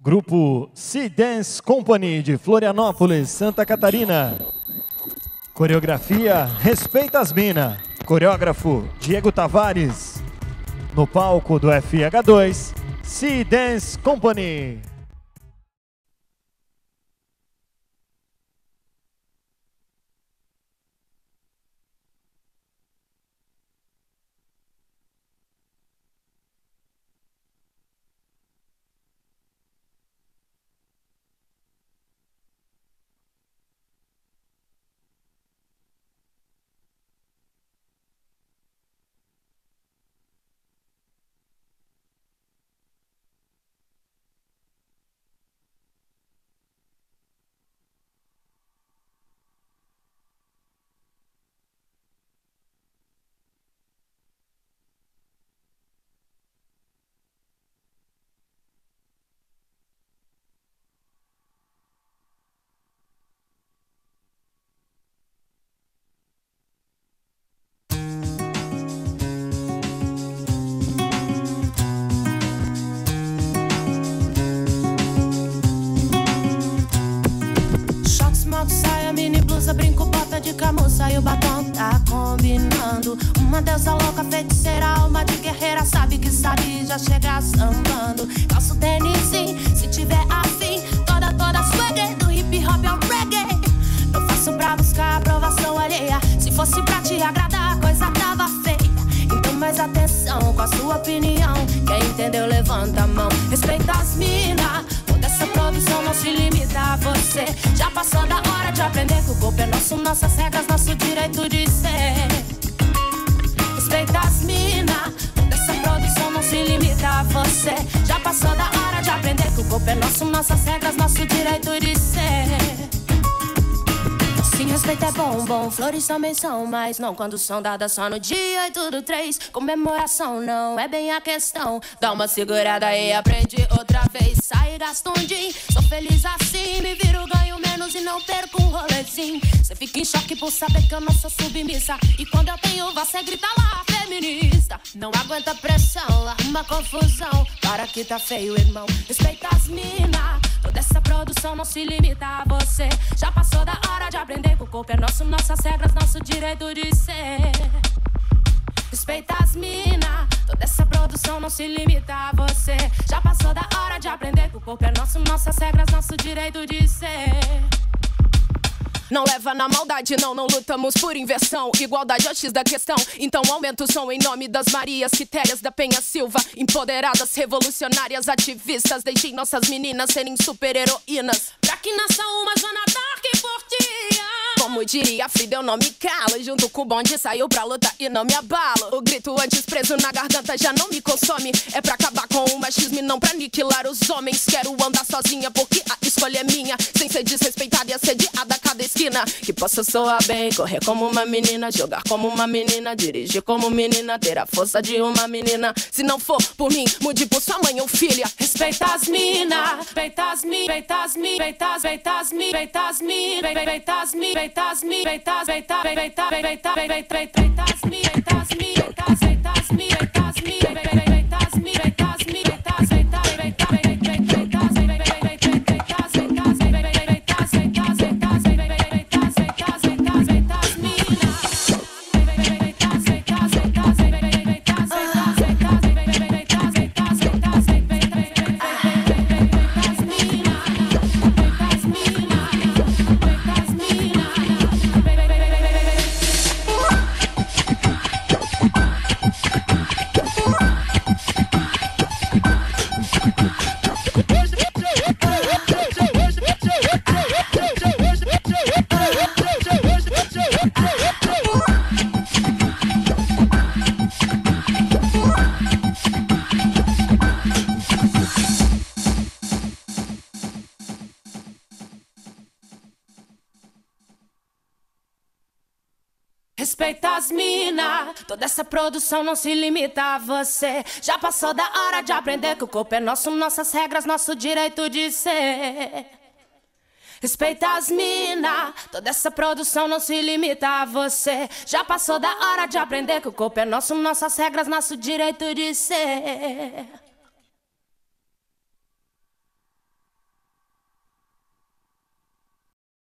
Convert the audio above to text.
Grupo Sea Dance Company de Florianópolis, Santa Catarina. Coreografia Respeita as Mina. Coreógrafo Diego Tavares. No palco do FH2, Sea Dance Company. Brinco, bota de camuça e o batom tá combinando. Uma deusa louca, feiticeira, alma de guerreira, sabe que sabe já chega sambando. Calço tênis, sim, se tiver afim, toda swagger, do hip hop ao reggae. Eu faço pra buscar aprovação alheia. Se fosse pra te agradar, a coisa tava feia. Então mais atenção com a sua opinião. Quem entendeu, levanta a mão. Respeita as mina. Essa produção não se limita a você. Já passou da hora de aprender que o corpo é nosso, nossas regras, nosso direito de ser. Respeita as mina. Essa produção não se limita a você. Já passou da hora de aprender que o corpo é nosso, nossas regras, nosso direito de ser. Sim, respeito é bom, flores também são, mas não quando são dadas só no dia 8/3. Comemoração não é bem a questão. Dá uma segurada e aprende outra vez. Sai e gasta um din, sou feliz assim. Me viro, ganho menos e não perco um rolezinho. Cê fica em choque por saber que eu não sou submissa. E quando eu tenho voz, cê grita lá, feminista. Não aguenta pressão, arruma confusão. Para que tá feio, irmão. Respeita as mina. Toda essa produção não se limita a você. Já passou da hora de aprender que o corpo é nosso, nossas regras, nosso direito de ser. Respeita as mina. Toda essa produção não se limita a você. Já passou da hora de aprender que o corpo é nosso, nossas regras, nosso direito de ser. Não leva na maldade, não lutamos por inversão. Igualdade é o X da questão. Então aumenta o som em nome das Marias Quitérias da Penha Silva. Empoderadas, revolucionárias, ativistas. Deixem nossas meninas serem super-heroínas. Pra que nasça uma Joana Dark por dia. Como diria Frida, eu não me calo. Junto com o bonde saiu pra luta e não me abalo. O grito antes preso na garganta já não me consome. É pra acabar com o machismo e não pra aniquilar os homens. Quero andar sozinha porque a escolha é minha. Sem ser desrespeitada e assediada a cada esquina. Que possa soar bem, correr como uma menina, jogar como uma menina, dirigir como menina, ter a força de uma menina. Se não for por mim, mude por sua mãe ou filha. Respeita as mina. Respeita as mina. Respeita as mina. Respeita as mina. Respeita as mina. Respeita as mina. Respeita as mina. Respeita as mina. Respeita as mina. Respeita as mina. Respeita as mina. Respeita as mina. Respeita as mina. Respeita as mina. Respeita as mina. Respeita as mina. Respeita as mina. Toda essa produção não se limita a você. Já passou da hora de aprender que o corpo é nosso, nossas regras, nosso direito de ser. Respeita as mina. Toda essa produção não se limita a você. Já passou da hora de aprender que o corpo é nosso, nossas regras, nosso direito de ser.